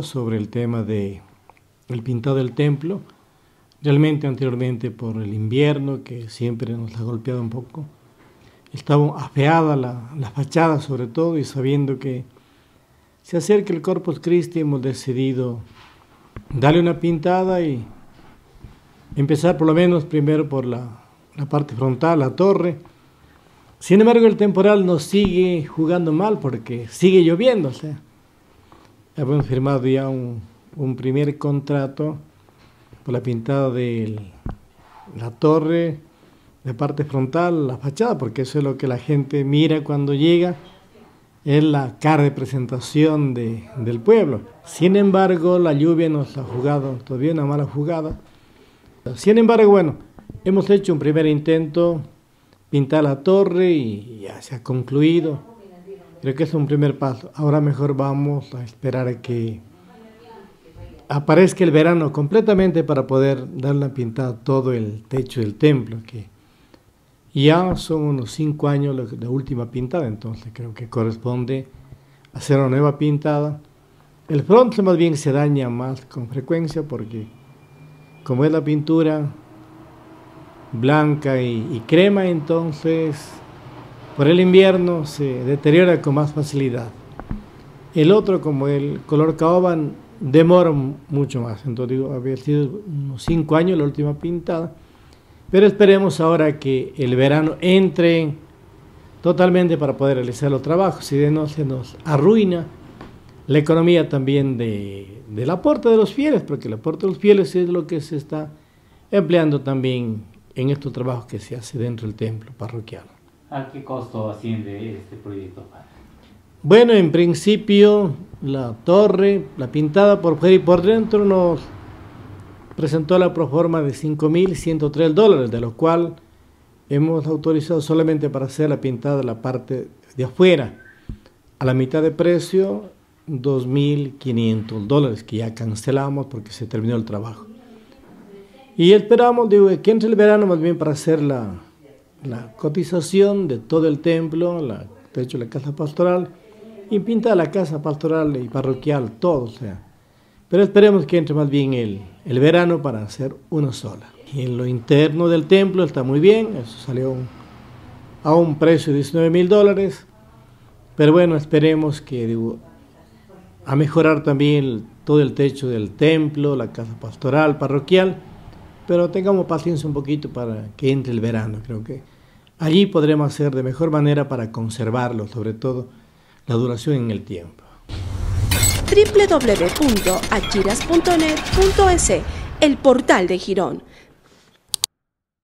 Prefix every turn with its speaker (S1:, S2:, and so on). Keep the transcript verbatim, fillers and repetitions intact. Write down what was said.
S1: Sobre el tema de el pintado del templo, realmente anteriormente por el invierno que siempre nos ha golpeado un poco, estaba afeada la, la fachada sobre todo, y sabiendo que se acerca el Corpus Christi hemos decidido darle una pintada y empezar por lo menos primero por la, la parte frontal, la torre. Sin embargo, el temporal nos sigue jugando mal porque sigue lloviendo, o sea, hemos firmado ya un, un primer contrato por la pintada de la torre, la parte frontal, la fachada, porque eso es lo que la gente mira cuando llega, es la cara de presentación de, del pueblo. Sin embargo, la lluvia nos ha jugado todavía una mala jugada. Sin embargo, bueno, hemos hecho un primer intento, pintar la torre y ya se ha concluido. Creo que es un primer paso. Ahora mejor vamos a esperar a que aparezca el verano completamente para poder dar una pintada a todo el techo del templo, que ya son unos cinco años de última pintada, entonces creo que corresponde hacer una nueva pintada. El frontal más bien se daña más con frecuencia porque como es la pintura blanca y, y crema, entonces por el invierno se deteriora con más facilidad. El otro, como el color caoba, demora mucho más. Entonces digo, había sido unos cinco años la última pintada, pero esperemos ahora que el verano entre totalmente para poder realizar los trabajos, si de no se nos arruina la economía también de, del aporte de los fieles, porque el aporte de los fieles es lo que se está empleando también en estos trabajos que se hace dentro del templo parroquial.
S2: ¿A qué costo asciende este proyecto?
S1: Bueno, en principio la torre, la pintada por fuera y por dentro nos presentó la proforma de cinco mil ciento tres dólares, de lo cual hemos autorizado solamente para hacer la pintada de la parte de afuera. A la mitad de precio, dos mil quinientos dólares, que ya cancelamos porque se terminó el trabajo. Y esperamos, digo, que entre el verano más bien para hacer la... la cotización de todo el templo, la, de hecho la casa pastoral, y pintar la casa pastoral y parroquial, todo, o sea. Pero esperemos que entre más bien el, el verano para hacer una sola. Y en lo interno del templo está muy bien, eso salió a un precio de diecinueve mil dólares, pero bueno, esperemos que digo, a mejorar también el, todo el techo del templo, la casa pastoral, parroquial, pero tengamos paciencia un poquito para que entre el verano. Creo que allí podremos hacer de mejor manera para conservarlo, sobre todo la duración en el tiempo.
S3: doble u doble u doble u punto achiras punto net punto es, el portal de Girón.